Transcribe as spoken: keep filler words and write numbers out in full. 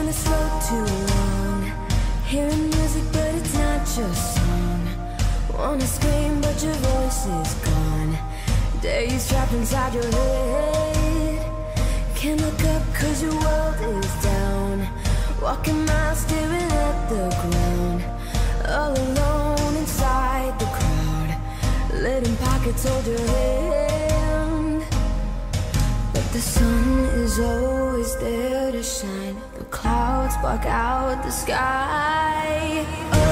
this road too long, hearing music but it's not your song. Wanna scream but your voice is gone. Days trapped inside your head. Can't look up cause your world is down. Walking miles staring at the ground. All alone inside the crowd, letting pockets hold your hand. But the sun is always there to shine. The clouds block out the sky. Oh,